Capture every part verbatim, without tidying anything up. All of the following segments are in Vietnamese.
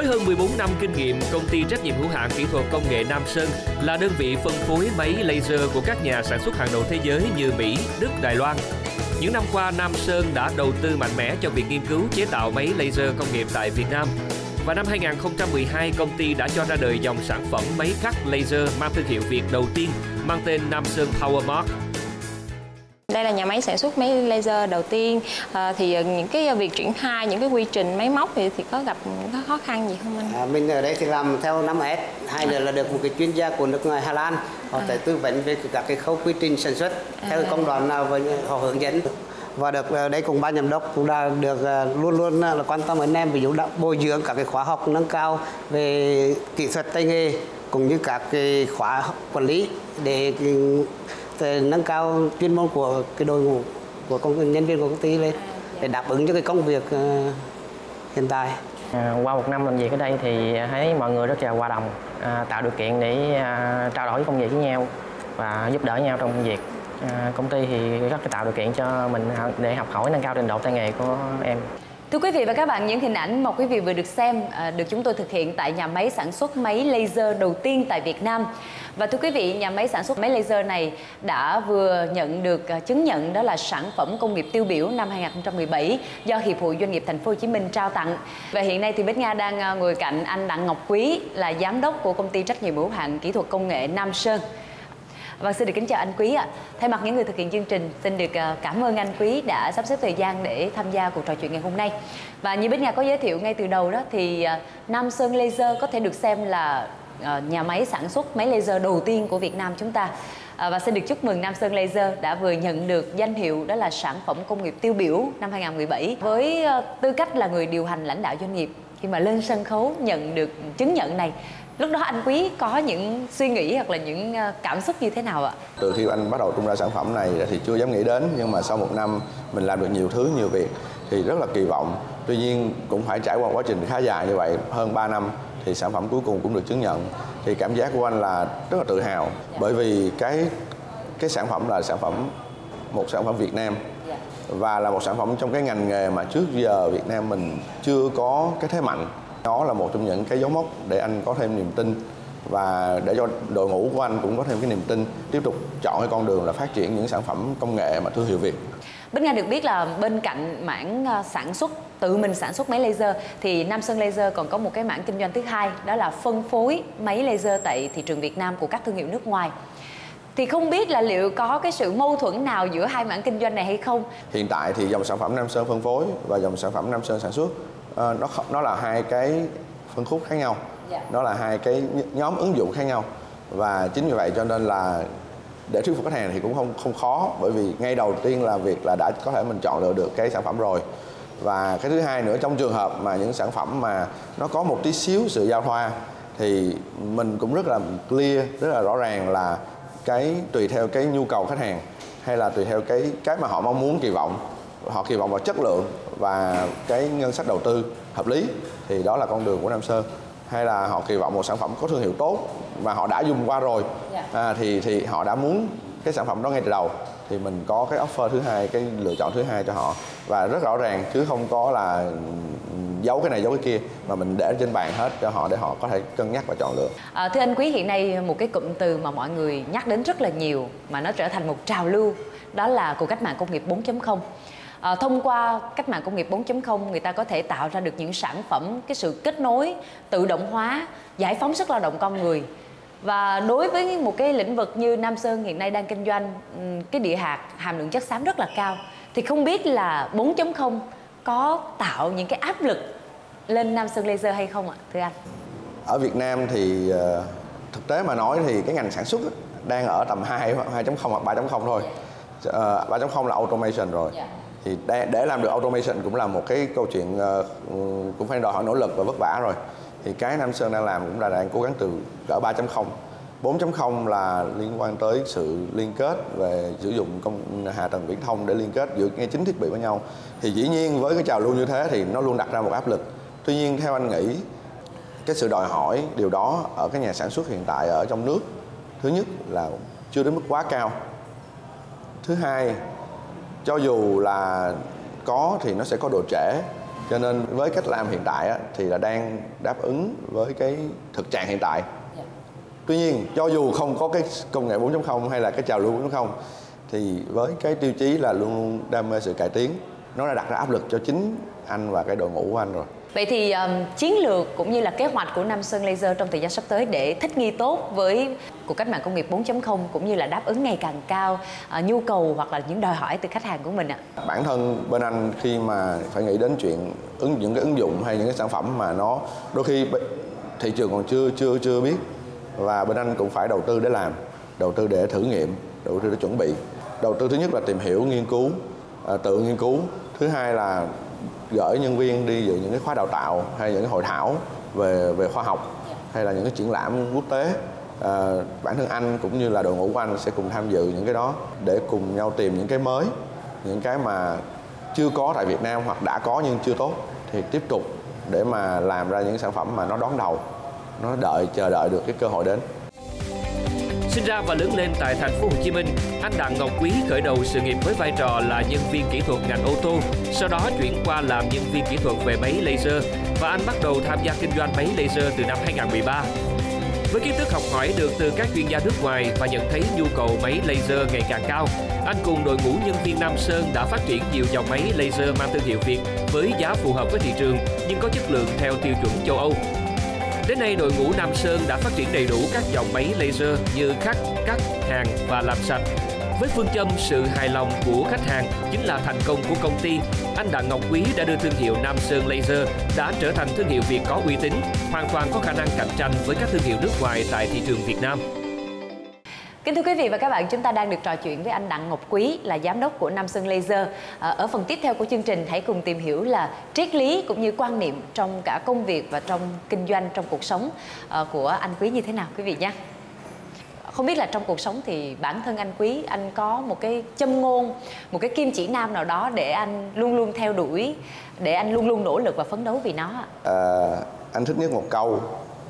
hơn mười bốn năm kinh nghiệm, công ty trách nhiệm hữu hạn kỹ thuật công nghệ Nam Sơn là đơn vị phân phối máy laser của các nhà sản xuất hàng đầu thế giới như Mỹ, Đức, Đài Loan. Những năm qua, Nam Sơn đã đầu tư mạnh mẽ cho việc nghiên cứu chế tạo máy laser công nghiệp tại Việt Nam. Và năm hai nghìn không trăm mười hai, công ty đã cho ra đời dòng sản phẩm máy cắt laser mang thương hiệu Việt đầu tiên mang tên Nam Sơn PowerMark. Đây là nhà máy sản xuất máy laser đầu tiên, à, thì những cái việc triển khai, những cái quy trình máy móc thì, thì có gặp có khó khăn gì không anh? À, mình ở đây thì làm theo năm S, hai nữa là được một cái chuyên gia của nước ngoài Hà Lan, họ à. tới tư vấn về các cái khâu quy trình sản xuất à. theo công đoạn nào và họ hướng dẫn. Và được đây cùng ban giám đốc cũng đã được luôn luôn là quan tâm anh em, ví dụ đã bồi dưỡng các cái khóa học nâng cao về kỹ thuật tay nghề cũng như các cái khóa quản lý để nâng cao chuyên môn của cái đội ngũ của công nhân viên của công ty lên để đáp ứng cho cái công việc uh, hiện tại. À, qua một năm làm việc ở đây thì thấy mọi người rất là hòa đồng, à, tạo điều kiện để à, trao đổi công việc với nhau và giúp đỡ nhau trong công việc. À, công ty thì rất là tạo điều kiện cho mình để học hỏi nâng cao trình độ tay nghề của em. Thưa quý vị và các bạn, những hình ảnh mà quý vị vừa được xem à, được chúng tôi thực hiện tại nhà máy sản xuất máy laser đầu tiên tại Việt Nam. Và thưa quý vị, nhà máy sản xuất máy laser này đã vừa nhận được chứng nhận đó là sản phẩm công nghiệp tiêu biểu năm hai nghìn không trăm mười bảy do Hiệp hội Doanh nghiệp Thành phố Hồ Chí Minh trao tặng. Và hiện nay thì Bích Nga đang ngồi cạnh anh Đặng Ngọc Quý là giám đốc của công ty trách nhiệm hữu hạn kỹ thuật công nghệ Nam Sơn. Vâng, xin được kính chào anh Quý ạ. Thay mặt những người thực hiện chương trình, xin được cảm ơn anh Quý đã sắp xếp thời gian để tham gia cuộc trò chuyện ngày hôm nay. Và như Bích Nga có giới thiệu ngay từ đầu đó thì Nam Sơn Laser có thể được xem là nhà máy sản xuất máy laser đầu tiên của Việt Nam chúng ta. Và xin được chúc mừng Nam Sơn Laser đã vừa nhận được danh hiệu đó là sản phẩm công nghiệp tiêu biểu năm hai nghìn không trăm mười bảy. Với tư cách là người điều hành lãnh đạo doanh nghiệp, khi mà lên sân khấu nhận được chứng nhận này, lúc đó anh Quý có những suy nghĩ hoặc là những cảm xúc như thế nào ạ? Từ khi anh bắt đầu tung ra sản phẩm này thì chưa dám nghĩ đến, nhưng mà sau một năm mình làm được nhiều thứ, nhiều việc thì rất là kỳ vọng. Tuy nhiên cũng phải trải qua quá trình khá dài như vậy, hơn ba năm thì sản phẩm cuối cùng cũng được chứng nhận. Thì cảm giác của anh là rất là tự hào, bởi vì cái cái sản phẩm là sản phẩm một sản phẩm Việt Nam và là một sản phẩm trong cái ngành nghề mà trước giờ Việt Nam mình chưa có cái thế mạnh. Đó là một trong những cái dấu mốc để anh có thêm niềm tin và để cho đội ngũ của anh cũng có thêm cái niềm tin tiếp tục chọn cái con đường là phát triển những sản phẩm công nghệ mà thương hiệu Việt. Bích Nga được biết là bên cạnh mảng sản xuất, tự mình sản xuất máy laser thì Nam Sơn Laser còn có một cái mảng kinh doanh thứ hai, đó là phân phối máy laser tại thị trường Việt Nam của các thương hiệu nước ngoài. Thì không biết là liệu có cái sự mâu thuẫn nào giữa hai mảng kinh doanh này hay không? Hiện tại thì dòng sản phẩm Nam Sơn phân phối và dòng sản phẩm Nam Sơn sản xuất nó nó là hai cái phân khúc khác nhau, yeah. Nó là hai cái nhóm ứng dụng khác nhau và chính vì vậy cho nên là để thuyết phục khách hàng thì cũng không không khó, bởi vì ngay đầu tiên là việc là đã có thể mình chọn lựa được cái sản phẩm rồi. Và cái thứ hai nữa, trong trường hợp mà những sản phẩm mà nó có một tí xíu sự giao thoa thì mình cũng rất là clear, rất là rõ ràng là cái tùy theo cái nhu cầu khách hàng hay là tùy theo cái cái mà họ mong muốn, kỳ vọng, họ kỳ vọng vào chất lượng và cái ngân sách đầu tư hợp lý thì đó là con đường của Nam Sơn. Hay là họ kỳ vọng một sản phẩm có thương hiệu tốt và họ đã dùng qua rồi, à, thì thì họ đã muốn cái sản phẩm đó ngay từ đầu thì mình có cái offer thứ hai, cái lựa chọn thứ hai cho họ và rất rõ ràng, chứ không có là giấu cái này giấu cái kia, mà mình để trên bàn hết cho họ để họ có thể cân nhắc và chọn lựa. À, thưa anh Quý, hiện nay một cái cụm từ mà mọi người nhắc đến rất là nhiều mà nó trở thành một trào lưu, đó là cuộc cách mạng công nghiệp bốn chấm không. À, thông qua cách mạng công nghiệp bốn chấm không, người ta có thể tạo ra được những sản phẩm, cái sự kết nối, tự động hóa, giải phóng sức lao động con người. Và đối với một cái lĩnh vực như Nam Sơn hiện nay đang kinh doanh, cái địa hạt hàm lượng chất xám rất là cao, thì không biết là bốn chấm không có tạo những cái áp lực lên Nam Sơn Laser hay không ạ, thưa anh? Ở Việt Nam thì thực tế mà nói thì cái ngành sản xuất đang ở tầm hai chấm không hoặc ba chấm không thôi. ba chấm không là automation rồi. Yeah. Thì để, để làm được automation cũng là một cái câu chuyện uh, cũng phải đòi hỏi nỗ lực và vất vả rồi. Thì cái Nam Sơn đang làm cũng là đang cố gắng từ cỡ ba chấm không. bốn chấm không là liên quan tới sự liên kết về sử dụng công hạ tầng viễn thông để liên kết giữa ngay chính thiết bị với nhau. Thì dĩ nhiên với cái trào lưu như thế thì nó luôn đặt ra một áp lực. Tuy nhiên theo anh nghĩ cái sự đòi hỏi điều đó ở cái nhà sản xuất hiện tại ở trong nước, thứ nhất là chưa đến mức quá cao. Thứ hai, cho dù là có thì nó sẽ có độ trễ Cho nên với cách làm hiện tại á, thì là đang đáp ứng với cái thực trạng hiện tại. Tuy nhiên cho dù không có cái công nghệ bốn chấm không hay là cái trào lưu bốn chấm không thì với cái tiêu chí là luôn luôn đam mê sự cải tiến, nó đã đặt ra áp lực cho chính anh và cái đội ngũ của anh rồi. Vậy thì um, chiến lược cũng như là kế hoạch của Nam Sơn Laser trong thời gian sắp tới để thích nghi tốt với cuộc cách mạng công nghiệp bốn chấm không cũng như là đáp ứng ngày càng cao uh, nhu cầu hoặc là những đòi hỏi từ khách hàng của mình ạ? Bản thân bên anh khi mà phải nghĩ đến chuyện ứng những cái ứng dụng hay những cái sản phẩm mà nó đôi khi thị trường còn chưa chưa chưa biết, và bên anh cũng phải đầu tư để làm, đầu tư để thử nghiệm, đầu tư để chuẩn bị. Đầu tư thứ nhất là tìm hiểu, nghiên cứu, uh, tự nghiên cứu. Thứ hai là gửi nhân viên đi dự những cái khóa đào tạo hay những cái hội thảo về về khoa học hay là những cái triển lãm quốc tế. À, bản thân anh cũng như là đội ngũ của anh sẽ cùng tham dự những cái đó để cùng nhau tìm những cái mới, những cái mà chưa có tại Việt Nam hoặc đã có nhưng chưa tốt thì tiếp tục để mà làm ra những sản phẩm mà nó đón đầu, nó đợi chờ đợi được cái cơ hội đến. Sinh ra và lớn lên tại thành phố Hồ Chí Minh, anh Đặng Ngọc Quý khởi đầu sự nghiệp với vai trò là nhân viên kỹ thuật ngành ô tô, sau đó chuyển qua làm nhân viên kỹ thuật về máy laser và anh bắt đầu tham gia kinh doanh máy laser từ năm hai nghìn không trăm mười ba. Với kiến thức học hỏi được từ các chuyên gia nước ngoài và nhận thấy nhu cầu máy laser ngày càng cao, anh cùng đội ngũ nhân viên Nam Sơn đã phát triển nhiều dòng máy laser mang thương hiệu Việt với giá phù hợp với thị trường nhưng có chất lượng theo tiêu chuẩn châu Âu. Đến nay, đội ngũ Nam Sơn đã phát triển đầy đủ các dòng máy laser như khắc, cắt, hàn và làm sạch. Với phương châm sự hài lòng của khách hàng chính là thành công của công ty, anh Đặng Ngọc Quý đã đưa thương hiệu Nam Sơn Laser đã trở thành thương hiệu Việt có uy tín, hoàn toàn có khả năng cạnh tranh với các thương hiệu nước ngoài tại thị trường Việt Nam. Kính thưa quý vị và các bạn, chúng ta đang được trò chuyện với anh Đặng Ngọc Quý là giám đốc của Nam Sơn Laser. Ở phần tiếp theo của chương trình, hãy cùng tìm hiểu là triết lý cũng như quan niệm trong cả công việc và trong kinh doanh, trong cuộc sống của anh Quý như thế nào quý vị nhé. Không biết là trong cuộc sống thì bản thân anh Quý, anh có một cái châm ngôn, một cái kim chỉ nam nào đó để anh luôn luôn theo đuổi, để anh luôn luôn nỗ lực và phấn đấu vì nó ạ? À, anh thích nhất một câu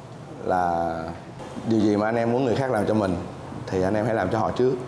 là điều gì mà anh em muốn người khác làm cho mình thì anh em hãy làm cho họ trước.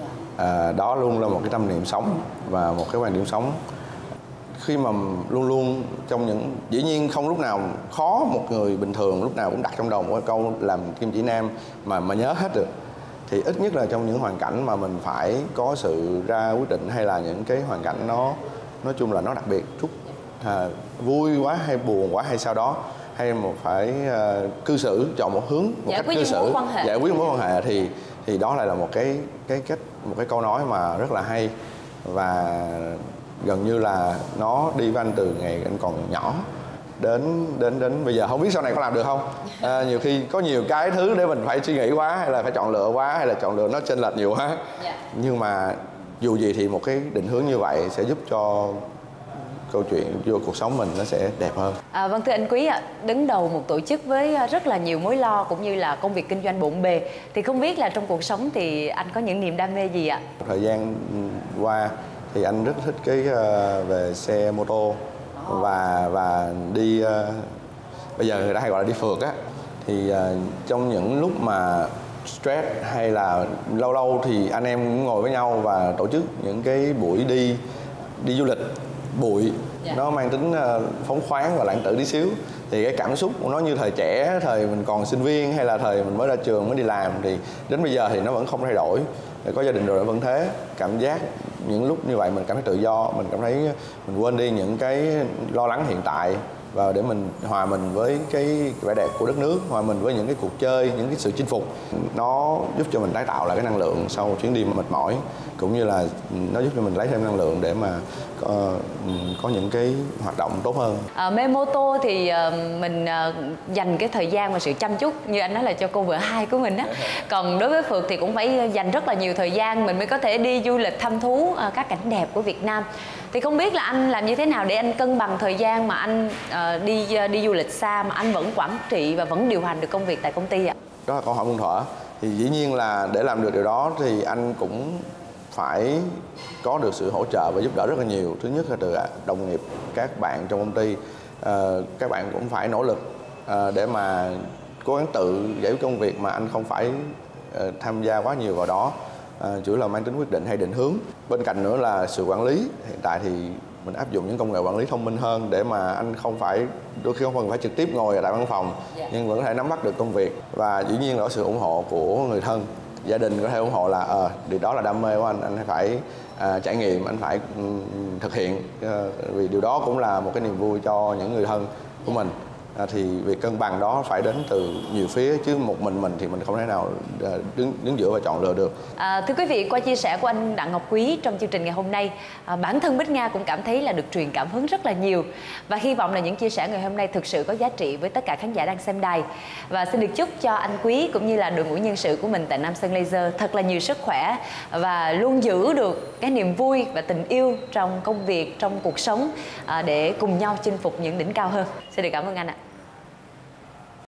À, đó luôn là một cái tâm niệm sống và một cái quan điểm sống. Khi mà luôn luôn trong những, dĩ nhiên không lúc nào khó một người bình thường lúc nào cũng đặt trong đầu một câu làm kim chỉ nam mà mà nhớ hết được, thì ít nhất là trong những hoàn cảnh mà mình phải có sự ra quyết định hay là những cái hoàn cảnh nó nói chung là nó đặc biệt chút, à, vui quá hay buồn quá hay sao đó, hay một phải uh, cư xử chọn một hướng một giải cách cư xử giải quyết mối quan hệ thì thì đó lại là một cái cái cách một cái câu nói mà rất là hay và gần như là nó đi với anh từ ngày anh còn nhỏ đến đến đến bây giờ. Không biết sau này có làm được không, à, nhiều khi có nhiều cái thứ để mình phải suy nghĩ quá hay là phải chọn lựa quá hay là chọn lựa nó chênh lệch nhiều quá, nhưng mà dù gì thì một cái định hướng như vậy sẽ giúp cho câu chuyện vô cuộc sống mình nó sẽ đẹp hơn. À, vâng, thưa anh Quý ạ, đứng đầu một tổ chức với rất là nhiều mối lo cũng như là công việc kinh doanh bộn bề, thì không biết là trong cuộc sống thì anh có những niềm đam mê gì ạ? Thời gian qua thì anh rất thích cái uh, về xe mô tô và và đi uh, bây giờ người ta hay gọi là đi phượt á, thì uh, trong những lúc mà stress hay là lâu lâu thì anh em cũng ngồi với nhau và tổ chức những cái buổi đi đi du lịch bụi, yeah. Nó mang tính uh, phóng khoáng và lãng tử tí xíu, thì cái cảm xúc của nó như thời trẻ, thời mình còn sinh viên hay là thời mình mới ra trường mới đi làm thì đến bây giờ thì nó vẫn không thay đổi. Có gia đình rồi nó vẫn thế, cảm giác những lúc như vậy mình cảm thấy tự do, mình cảm thấy mình quên đi những cái lo lắng hiện tại và để mình hòa mình với cái vẻ đẹp của đất nước, hòa mình với những cái cuộc chơi, những cái sự chinh phục. Nó giúp cho mình tái tạo lại cái năng lượng sau chuyến đi mệt mỏi, cũng như là nó giúp cho mình lấy thêm năng lượng để mà có, có những cái hoạt động tốt hơn. À, mê mô tô thì uh, mình uh, dành cái thời gian và sự chăm chút như anh nói là cho cô vợ hai của mình á. Còn đối với Phượt thì cũng phải dành rất là nhiều thời gian mình mới có thể đi du lịch thăm thú uh, các cảnh đẹp của Việt Nam. Thì không biết là anh làm như thế nào để anh cân bằng thời gian mà anh uh, đi uh, đi du lịch xa mà anh vẫn quản trị và vẫn điều hành được công việc tại công ty ạ? Đó là câu hỏi muôn thuở. Thì dĩ nhiên là để làm được điều đó thì anh cũng phải có được sự hỗ trợ và giúp đỡ rất là nhiều. Thứ nhất là từ đồng nghiệp, các bạn trong công ty, uh, các bạn cũng phải nỗ lực uh, để mà cố gắng tự giải quyết công việc mà anh không phải uh, tham gia quá nhiều vào đó, uh, chủ yếu là mang tính quyết định hay định hướng. Bên cạnh nữa là sự quản lý. Hiện tại thì mình áp dụng những công nghệ quản lý thông minh hơn để mà anh không phải, đôi khi không cần phải trực tiếp ngồi ở tại văn phòng, nhưng vẫn có thể nắm bắt được công việc. Và dĩ nhiên là có sự ủng hộ của người thân, gia đình có thể ủng hộ là ờ điều đó là đam mê của anh, anh phải à, trải nghiệm, anh phải um, thực hiện, uh, vì điều đó cũng là một cái niềm vui cho những người thân của mình. À, thì việc cân bằng đó phải đến từ nhiều phía, chứ một mình mình thì mình không thể nào đứng đứng giữa và chọn lựa được. À, thưa quý vị, qua chia sẻ của anh Đặng Ngọc Quý trong chương trình ngày hôm nay, à, bản thân Bích Nga cũng cảm thấy là được truyền cảm hứng rất là nhiều, và hy vọng là những chia sẻ ngày hôm nay thực sự có giá trị với tất cả khán giả đang xem đài. Và xin được chúc cho anh Quý cũng như là đội ngũ nhân sự của mình tại Nam Sơn Laser thật là nhiều sức khỏe và luôn giữ được cái niềm vui và tình yêu trong công việc, trong cuộc sống, à, để cùng nhau chinh phục những đỉnh cao hơn. Xin được cảm ơn anh ạ.